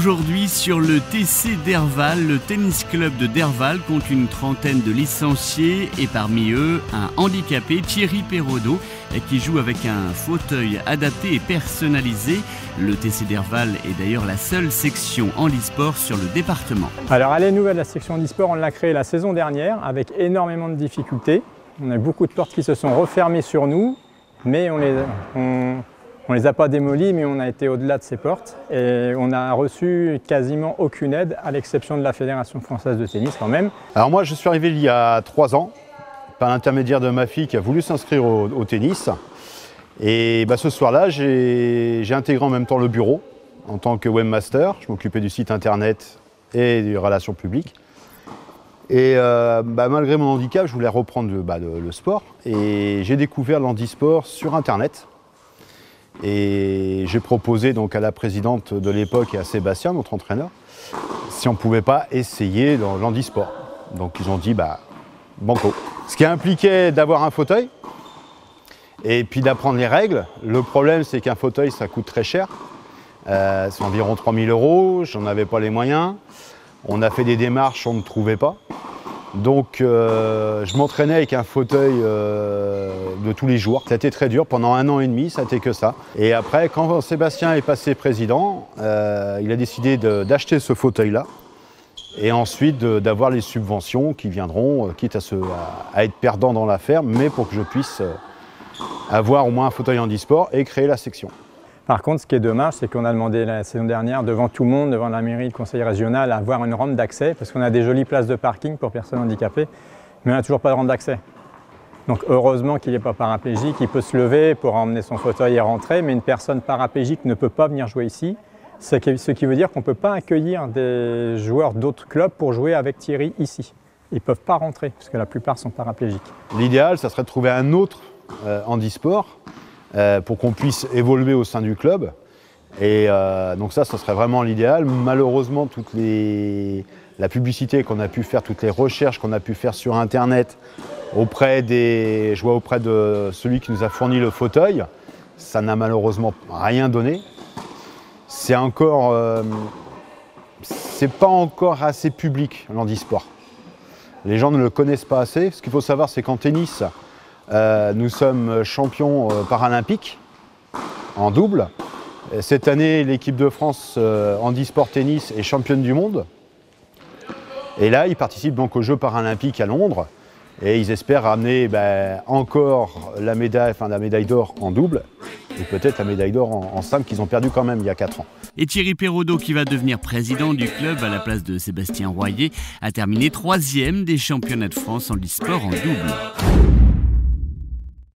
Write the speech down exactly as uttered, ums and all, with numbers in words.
aujourd'hui sur le T C Derval. Le tennis club de Derval compte une trentaine de licenciés et parmi eux un handicapé, Thierry Perraudot, qui joue avec un fauteuil adapté et personnalisé. Le T C Derval est d'ailleurs la seule section handisport sur le département. Alors elle est nouvelle, la section handisport, on l'a créée la saison dernière avec énormément de difficultés. On a beaucoup de portes qui se sont refermées sur nous, mais on les, on, on les a pas démolies, mais on a été au-delà de ces portes et on a reçu quasiment aucune aide, à l'exception de la Fédération française de tennis quand même. Alors moi je suis arrivé il y a trois ans, par l'intermédiaire de ma fille qui a voulu s'inscrire au, au tennis. Et bah, ce soir-là, j'ai intégré en même temps le bureau en tant que webmaster. Je m'occupais du site internet et des relations publiques. Et euh, bah, malgré mon handicap, je voulais reprendre le, bah, le, le sport. Et j'ai découvert l'handisport sur internet. Et j'ai proposé donc à la présidente de l'époque et à Sébastien, notre entraîneur, si on ne pouvait pas essayer dans l'handisport. Donc ils ont dit bah, banco. Ce qui impliquait d'avoir un fauteuil et puis d'apprendre les règles. Le problème, c'est qu'un fauteuil, ça coûte très cher. Euh, c'est environ trois mille euros, j'en avais pas les moyens. On a fait des démarches, on ne trouvait pas. Donc euh, je m'entraînais avec un fauteuil euh, de tous les jours. Ça a été très dur, pendant un an et demi, ça a été que ça. Et après, quand Sébastien est passé président, euh, il a décidé d'acheter ce fauteuil-là. Et ensuite d'avoir les subventions qui viendront, quitte à, se, à, à être perdant dans l'affaire, mais pour que je puisse avoir au moins un fauteuil handisport et créer la section. Par contre, ce qui est dommage, c'est qu'on a demandé la saison dernière, devant tout le monde, devant la mairie, le conseil régional, à avoir une rampe d'accès, parce qu'on a des jolies places de parking pour personnes handicapées, mais on n'a toujours pas de rampe d'accès. Donc heureusement qu'il n'est pas paraplégique, il peut se lever pour emmener son fauteuil et rentrer, mais une personne paraplégique ne peut pas venir jouer ici. Ce qui veut dire qu'on ne peut pas accueillir des joueurs d'autres clubs pour jouer avec Thierry ici. Ils ne peuvent pas rentrer, parce que la plupart sont paraplégiques. L'idéal, ça serait de trouver un autre euh, handisport euh, pour qu'on puisse évoluer au sein du club. Et euh, donc ça, ça serait vraiment l'idéal. Malheureusement, toute les... la publicité qu'on a pu faire, toutes les recherches qu'on a pu faire sur Internet, auprès des... je vois auprès de celui qui nous a fourni le fauteuil, ça n'a malheureusement rien donné. C'est encore, euh, c'est pas encore assez public l'handisport. Les gens ne le connaissent pas assez. Ce qu'il faut savoir, c'est qu'en tennis, euh, nous sommes champions euh, paralympiques en double. Et cette année, l'équipe de France euh, handisport tennis est championne du monde. Et là, ils participent donc aux Jeux paralympiques à Londres. Et ils espèrent ramener ben, encore la médaille, enfin, la médaille d'or en double et peut-être la médaille d'or en, en simple qu'ils ont perdu quand même il y a quatre ans. Et Thierry Perraudot, qui va devenir président du club à la place de Sébastien Royer, a terminé troisième des championnats de France handisport en double.